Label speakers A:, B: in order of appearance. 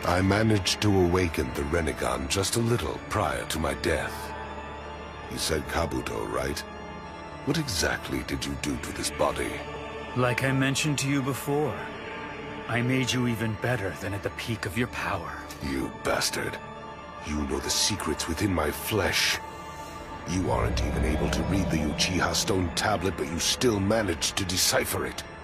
A: I managed to awaken the Renegon just a little prior to my death. You said Kabuto, right? What exactly did you do to this body?
B: Like I mentioned to you before, I made you even better than at the peak of your power.
A: You bastard. You know the secrets within my flesh. You aren't even able to read the Uchiha Stone tablet, but you still managed to decipher it.